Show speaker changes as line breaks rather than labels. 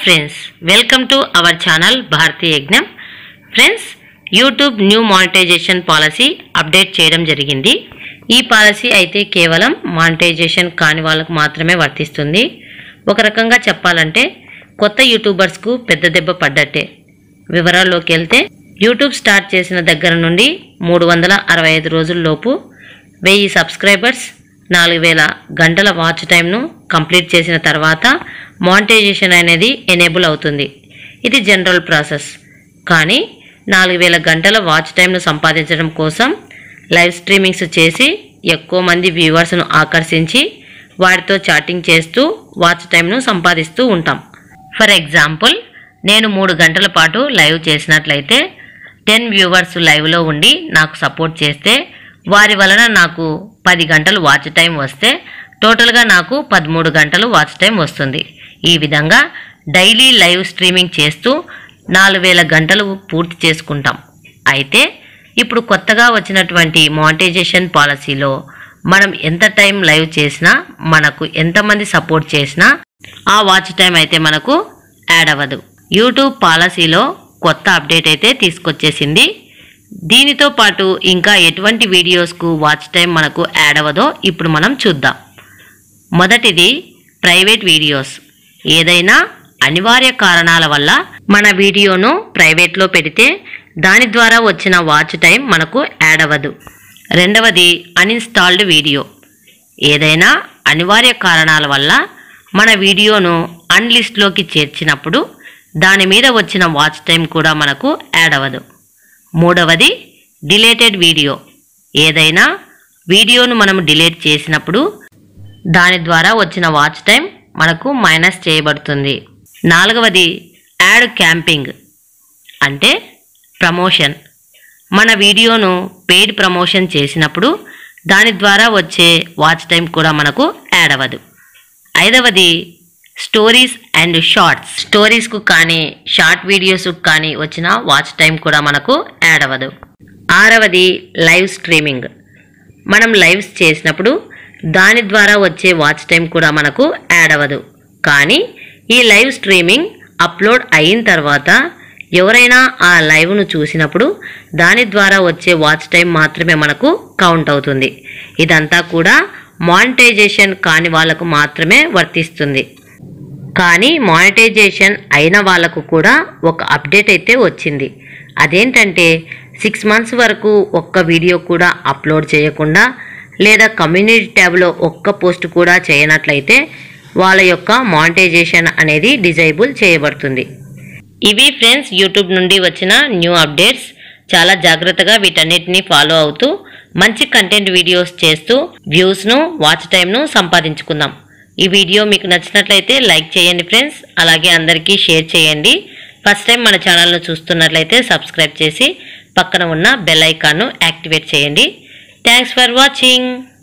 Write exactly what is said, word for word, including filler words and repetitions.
Friends, welcome to our channel Bharati Yagnam. Friends, YouTube new monetization policy update చేయడం జరిగింది. ఈ policy అయితే కేవలం మానిటైజేషన్ కాని వాళ్ళకు మాత్రమే వర్తిస్తుంది. ఒక రకంగా చెప్పాలంటే కొత్త యూట్యూబర్స్కు పెద్ద దెబ్బ పడ్డట్టే. వివరాల్లోకి వెళ్తే, యూట్యూబ్ స్టార్ట్ చేసిన దగ్గర నుండి మూడు వందల అరవై ఐదు రోజుల్లోపు వెయ్యి సబ్స్క్రైబర్స్, నాలుగు వేల గంటల వాచ్ టైంను కంప్లీట్ చేసిన తర్వాత మానిటైజేషన్ అనేది ఎనేబుల్ అవుతుంది. ఇది జనరల్ ప్రాసెస్. కానీ నాలుగు వేల గంటల వాచ్ టైంను సంపాదించడం కోసం లైవ్ స్ట్రీమింగ్స్ చేసి ఎక్కువ మంది వ్యూవర్స్ను ఆకర్షించి వారితో చాటింగ్ చేస్తూ వాచ్ టైంను సంపాదిస్తూ ఉంటాం. ఫర్ ఎగ్జాంపుల్, నేను మూడు గంటల పాటు లైవ్ చేసినట్లయితే టెన్ వ్యూవర్స్ లైవ్లో ఉండి నాకు సపోర్ట్ చేస్తే వారి వలన నాకు పది గంటలు వాచ్ టైం వస్తే టోటల్గా నాకు పదమూడు గంటలు వాచ్ టైం వస్తుంది. ఈ విధంగా డైలీ లైవ్ స్ట్రీమింగ్ చేస్తూ నాలుగు వేల గంటలు పూర్తి చేసుకుంటాం. అయితే ఇప్పుడు కొత్తగా వచ్చినటువంటి మానిటైజేషన్ పాలసీలో మనం ఎంత టైం లైవ్ చేసినా, మనకు ఎంతమంది సపోర్ట్ చేసినా ఆ వాచ్ టైం అయితే మనకు యాడ్ అవ్వదు. యూట్యూబ్ పాలసీలో కొత్త అప్డేట్ అయితే తీసుకొచ్చేసింది. దీనితో పాటు ఇంకా ఎటువంటి వీడియోస్కు వాచ్ టైం మనకు యాడ్ అవ్వదో ఇప్పుడు మనం చూద్దాం. మొదటిది ప్రైవేట్ వీడియోస్. ఏదైనా అనివార్య కారణాల వల్ల మన వీడియోను ప్రైవేట్లో పెడితే దాని ద్వారా వచ్చిన వాచ్ టైం మనకు యాడ్ అవ్వదు. రెండవది అన్ఇన్స్టాల్డ్ వీడియో. ఏదైనా అనివార్య కారణాల వల్ల మన వీడియోను అన్లిస్ట్లోకి చేర్చినప్పుడు దాని మీద వచ్చిన వాచ్ టైం కూడా మనకు యాడ్ అవ్వదు. మూడవది డిలేటెడ్ వీడియో. ఏదైనా వీడియోను మనం డిలీట్ చేసినప్పుడు దాని ద్వారా వచ్చిన వాచ్ టైం మనకు మైనస్ చేయబడుతుంది. నాలుగవది యాడ్ క్యాంపింగ్, అంటే ప్రమోషన్. మన వీడియోను పెయిడ్ ప్రమోషన్ చేసినప్పుడు దాని ద్వారా వచ్చే వాచ్ టైం కూడా మనకు యాడ్ అవ్వదు. ఐదవది స్టోరీస్ అండ్ షార్ట్స్. స్టోరీస్కు కానీ షార్ట్ వీడియోస్కు కానీ వచ్చిన వాచ్ టైం కూడా మనకు యాడ్ అవ్వదు. ఆరవది లైవ్ స్ట్రీమింగ్. మనం లైవ్స్ చేసినప్పుడు దాని ద్వారా వచ్చే వాచ్ టైం కూడా మనకు యాడ్ అవ్వదు. కానీ ఈ లైవ్ స్ట్రీమింగ్ అప్లోడ్ అయిన తర్వాత ఎవరైనా ఆ లైవ్ను చూసినప్పుడు దాని ద్వారా వచ్చే వాచ్ టైం మాత్రమే మనకు కౌంట్ అవుతుంది. ఇదంతా కూడా మానిటైజేషన్ కాని వాళ్ళకు మాత్రమే వర్తిస్తుంది. కానీ మానిటైజేషన్ అయిన వాళ్ళకు కూడా ఒక అప్డేట్ అయితే వచ్చింది. అదేంటంటే, సిక్స్ మంత్స్ వరకు ఒక్క వీడియో కూడా అప్లోడ్ చేయకుండా లేదా కమ్యూనిటీ ట్యాబ్లో ఒక్క పోస్ట్ కూడా చేయనట్లయితే వాళ్ళ యొక్క మానిటైజేషన్ అనేది డిజేబుల్ చేయబడుతుంది. ఇవి ఫ్రెండ్స్ యూట్యూబ్ నుండి వచ్చిన న్యూ అప్డేట్స్. చాలా జాగ్రత్తగా వీటన్నిటిని ఫాలో అవుతూ మంచి కంటెంట్ వీడియోస్ చేస్తూ వ్యూస్ను, వాచ్ టైంను సంపాదించుకుందాం. ఈ వీడియో మీకు నచ్చినట్లయితే లైక్ చేయండి ఫ్రెండ్స్. అలాగే అందరికీ షేర్ చేయండి. ఫస్ట్ టైం మన ఛానల్ను చూస్తున్నట్లయితే సబ్స్క్రైబ్ చేసి పక్కన ఉన్న బెల్ ఐకాన్ను యాక్టివేట్ చేయండి. Thanks for watching.